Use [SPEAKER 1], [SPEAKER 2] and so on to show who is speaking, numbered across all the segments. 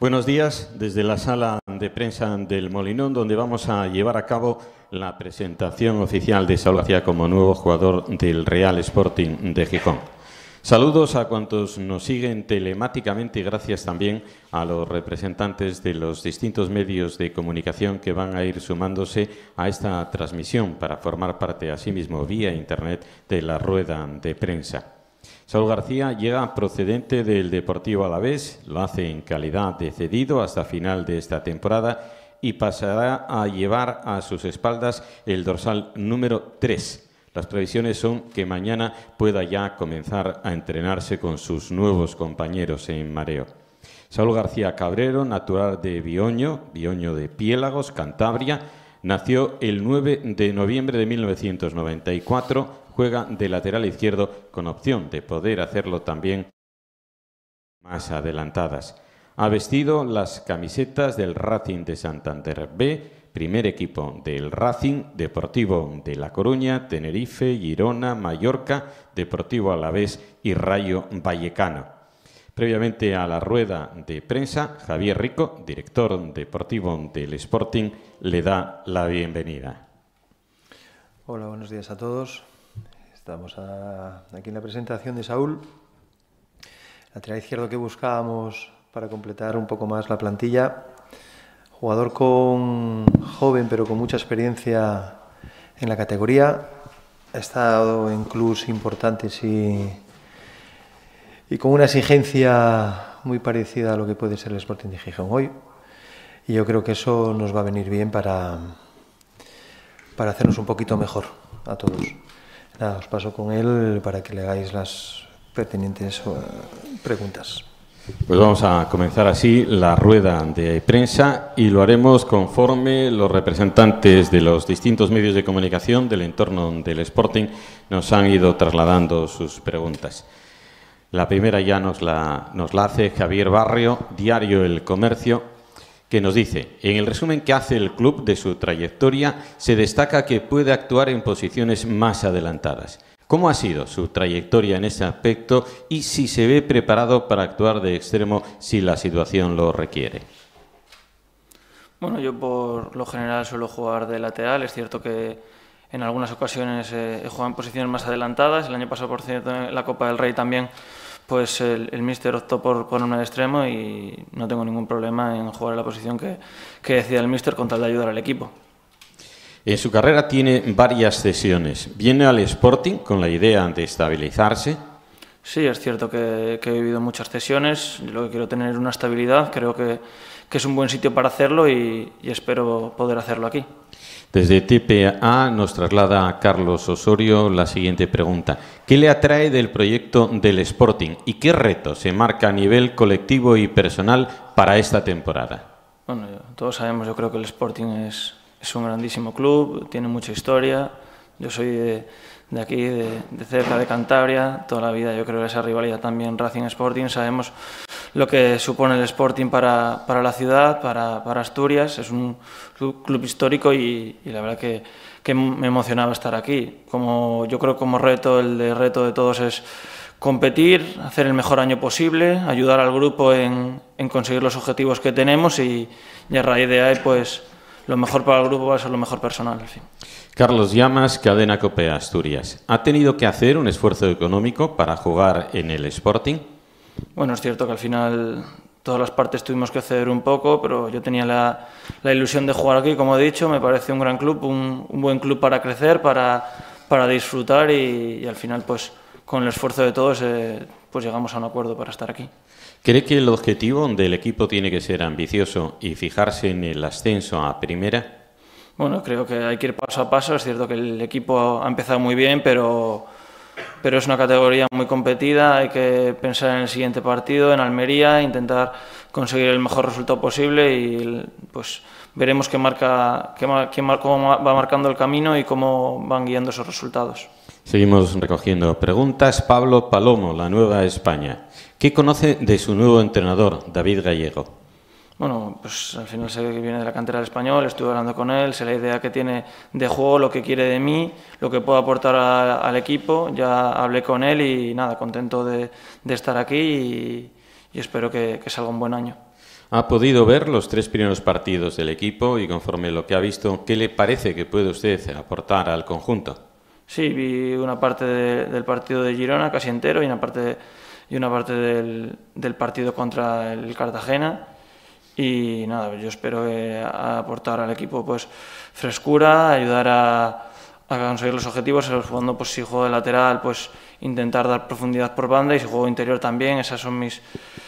[SPEAKER 1] Buenos días desde la sala de prensa del Molinón, donde vamos a llevar a cabo la presentación oficial de Saúl García como nuevo jugador del Real Sporting de Gijón. Saludos a cuantos nos siguen telemáticamente y gracias también a los representantes de los distintos medios de comunicación que van a ir sumándose a esta transmisión para formar parte asimismo vía internet de la rueda de prensa. Saúl García llega procedente del Deportivo Alavés, lo hace en calidad de cedido hasta final de esta temporada y pasará a llevar a sus espaldas el dorsal número 3. Las previsiones son que mañana pueda ya comenzar a entrenarse con sus nuevos compañeros en mareo. Saúl García Cabrero, natural de Bioño de Piélagos, Cantabria, nació el 9 de noviembre de 1994, juega de lateral izquierdo con opción de poder hacerlo también más adelantadas. Ha vestido las camisetas del Racing de Santander B, primer equipo del Racing, Deportivo de La Coruña, Tenerife, Girona, Mallorca, Deportivo Alavés y Rayo Vallecano. Previamente a la rueda de prensa, Javier Rico, director deportivo del Sporting, le da la bienvenida.
[SPEAKER 2] Hola, buenos días a todos. Estamos aquí en la presentación de Saúl, lateral izquierdo que buscábamos para completar un poco más la plantilla. Jugador joven pero con mucha experiencia en la categoría. Ha estado en clubes importantes y con una exigencia muy parecida a lo que puede ser el Sporting de Gijón hoy. Y yo creo que eso nos va a venir bien para hacernos un poquito mejor a todos. Nada, os paso con él para que le hagáis las pertinentes preguntas.
[SPEAKER 1] Pues vamos a comenzar así la rueda de prensa y lo haremos conforme los representantes de los distintos medios de comunicación del entorno del Sporting nos han ido trasladando sus preguntas. La primera ya nos la hace Javier Barrio, Diario El Comercio, que nos dice: en el resumen que hace el club de su trayectoria se destaca que puede actuar en posiciones más adelantadas. ¿Cómo ha sido su trayectoria en ese aspecto y si se ve preparado para actuar de extremo si la situación lo requiere?
[SPEAKER 3] Bueno, yo por lo general suelo jugar de lateral. Es cierto que en algunas ocasiones he jugado en posiciones más adelantadas. El año pasado, por cierto, en la Copa del Rey también, pues el míster optó por ponerme de extremo y no tengo ningún problema en jugar en la posición que decida el míster con tal de ayudar al equipo.
[SPEAKER 1] En su carrera tiene varias cesiones. ¿Viene al Sporting con la idea de estabilizarse?
[SPEAKER 3] Sí, es cierto que he vivido muchas cesiones. Yo lo que quiero tener es una estabilidad. Creo que es un buen sitio para hacerlo y espero poder hacerlo aquí.
[SPEAKER 1] Desde TPA nos traslada a Carlos Osorio la siguiente pregunta. ¿Qué le atrae del proyecto del Sporting y qué reto se marca a nivel colectivo y personal para esta temporada?
[SPEAKER 3] Bueno, todos sabemos, yo creo que el Sporting es un grandísimo club, tiene mucha historia. Yo soy de aquí, de cerca de Cantabria, toda la vida yo creo que esa rivalidad también Racing-Sporting. Sabemos lo que supone el Sporting para la ciudad, para Asturias. Es un club histórico y la verdad que me emocionaba estar aquí. Yo creo que como reto, el reto de todos es competir, hacer el mejor año posible, ayudar al grupo en conseguir los objetivos que tenemos y a raíz de ahí, pues lo mejor para el grupo va a ser lo mejor personal. En fin.
[SPEAKER 1] Carlos Llamas, Cadena COPE Asturias. ¿Ha tenido que hacer un esfuerzo económico para jugar en el Sporting?
[SPEAKER 3] Bueno, es cierto que al final todas las partes tuvimos que ceder un poco, pero yo tenía la ilusión de jugar aquí, como he dicho. Me parece un gran club, un buen club para crecer, para disfrutar y al final, pues con el esfuerzo de todos, pues llegamos a un acuerdo para estar aquí.
[SPEAKER 1] ¿Cree que el objetivo del equipo tiene que ser ambicioso y fijarse en el ascenso a primera?
[SPEAKER 3] Bueno, creo que hay que ir paso a paso. Es cierto que el equipo ha empezado muy bien, pero es una categoría muy competida. Hay que pensar en el siguiente partido, en Almería, intentar conseguir el mejor resultado posible y pues veremos cómo va marcando el camino y cómo van guiando esos resultados.
[SPEAKER 1] Seguimos recogiendo preguntas. Pablo Palomo, La Nueva España. ¿Qué conoce de su nuevo entrenador, David Gallego?
[SPEAKER 3] Bueno, pues al final sé que viene de la cantera del Español, estuve hablando con él, sé la idea que tiene de juego, lo que quiere de mí, lo que puedo aportar al equipo. Ya hablé con él y nada, contento de estar aquí y espero que salga un buen año.
[SPEAKER 1] Ha podido ver los 3 primeros partidos del equipo y conforme lo que ha visto, ¿qué le parece que puede usted aportar al conjunto?
[SPEAKER 3] Sí, vi una parte del partido de Girona casi entero y una parte del partido contra el Cartagena. Y nada, yo espero aportar al equipo pues frescura, ayudar a conseguir los objetivos. Segundo, pues si juego de lateral, pues intentar dar profundidad por banda, y si juego interior también. Esos son mis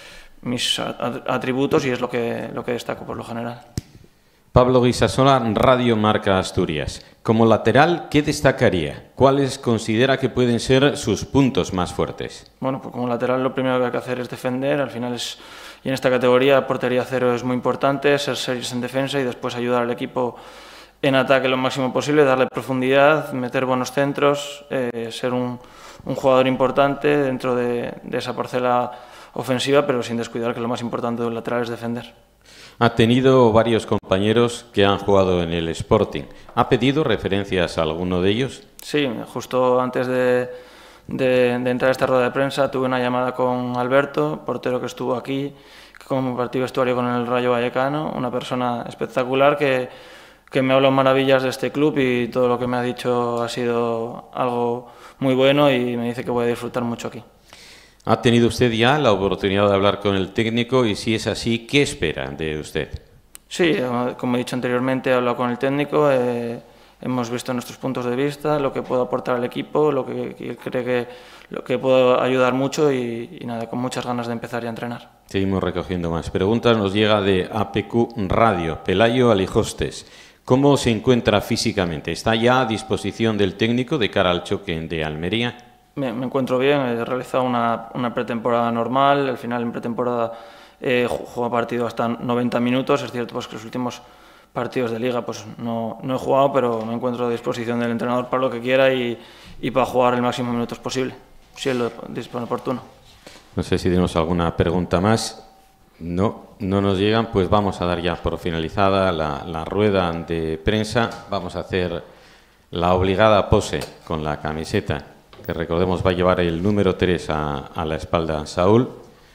[SPEAKER 3] atributos y es lo que destaco por lo general.
[SPEAKER 1] Pablo Guisasola, Radio Marca Asturias. Como lateral, ¿qué destacaría? ¿Cuáles considera que pueden ser sus puntos más fuertes? Bueno,
[SPEAKER 3] pues como lateral lo primero que hay que hacer es defender. Al final y en esta categoría portería cero es muy importante, ser serios en defensa y después ayudar al equipo en ataque lo máximo posible, darle profundidad, meter buenos centros, ser un jugador importante dentro de esa parcela ofensiva, pero sin descuidar que lo más importante del lateral es defender.
[SPEAKER 1] Ha tenido varios compañeros que han jugado en el Sporting. ¿Ha pedido referencias a alguno de ellos?
[SPEAKER 3] Sí, justo antes de entrar a esta rueda de prensa tuve una llamada con Alberto, portero que estuvo aquí, que compartió vestuario con el Rayo Vallecano, una persona espectacular que me habló maravillas de este club y todo lo que me ha dicho ha sido algo muy bueno y me dice que voy a disfrutar mucho aquí.
[SPEAKER 1] ¿Ha tenido usted ya la oportunidad de hablar con el técnico y si es así, qué espera de usted?
[SPEAKER 3] Sí, como he dicho anteriormente, he hablado con el técnico, hemos visto nuestros puntos de vista, lo que puedo aportar al equipo, lo que cree que puedo ayudar mucho y nada, con muchas ganas de empezar ya a entrenar.
[SPEAKER 1] Seguimos recogiendo más preguntas. Nos llega de APQ Radio, Pelayo Alijostes. ¿Cómo se encuentra físicamente? ¿Está ya a disposición del técnico de cara al choque de Almería?
[SPEAKER 3] Me encuentro bien, he realizado una pretemporada normal. Al final en pretemporada juego partido hasta 90 minutos. Es cierto pues, que los últimos partidos de liga pues, no he jugado, pero me encuentro a disposición del entrenador para lo que quiera y para jugar el máximo de minutos posible, si él lo dispone oportuno.
[SPEAKER 1] No sé si tenemos alguna pregunta más. No nos llegan, pues vamos a dar ya por finalizada la rueda de prensa. Vamos a hacer la obligada pose con la camiseta, que recordemos va a llevar el número 3 a la espalda Saúl,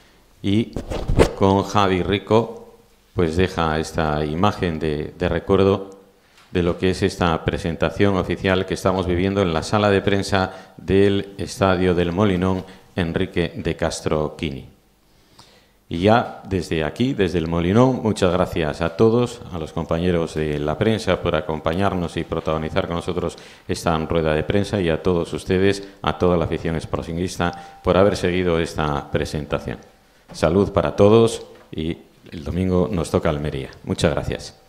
[SPEAKER 1] y con Javi Rico pues deja esta imagen de recuerdo de lo que es esta presentación oficial que estamos viviendo en la sala de prensa del Estadio del Molinón Enrique de Castro Quini. Y ya desde aquí, desde el Molinón, muchas gracias a todos, a los compañeros de la prensa por acompañarnos y protagonizar con nosotros esta rueda de prensa, y a todos ustedes, a toda la afición sportinguista, por haber seguido esta presentación. Salud para todos y el domingo nos toca Almería. Muchas gracias.